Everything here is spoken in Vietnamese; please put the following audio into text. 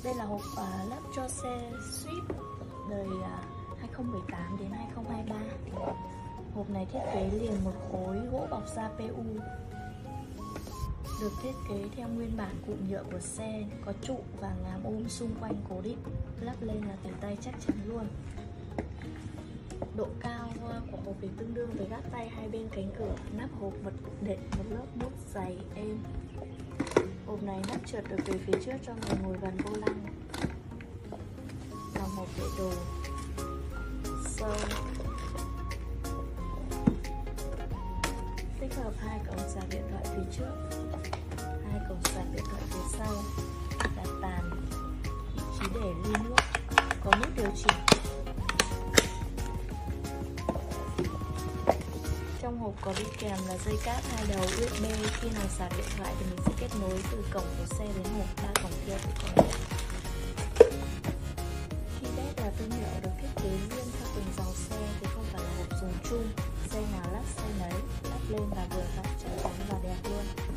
Đây là hộp lắp cho xe Swift đời 2018 đến 2023. Hộp này thiết kế liền một khối gỗ bọc da PU, được thiết kế theo nguyên bản cụm nhựa của xe, có trụ và ngàm ôm xung quanh cố định, lắp lên là tỉ tay chắc chắn luôn. Độ cao của hộp thì tương đương với gác tay hai bên cánh cửa. Nắp hộp đệm một lớp mút dày êm. Hộp này nắp trượt được về phía trước cho người ngồi gần vô lăng. Lòng hộp để đồ sâu, tích hợp hai cổng sạc điện thoại phía trước, hai cổng sạc điện thoại phía sau, đặt tàn, vị trí để ly nước, có nút điều chỉnh. Trong hộp có đi kèm là dây cáp hai đầu USB. Khi nào sạc điện thoại thì mình sẽ kết nối từ cổng của xe đến hộp, ba cổng kia cũng có. Keybed là thương hiệu được thiết kế riêng theo từng dòng xe, thì không phải là hộp dùng chung. Xe nào lắp xe nấy, lắp lên là vừa vặn, chắc chắn và đẹp luôn.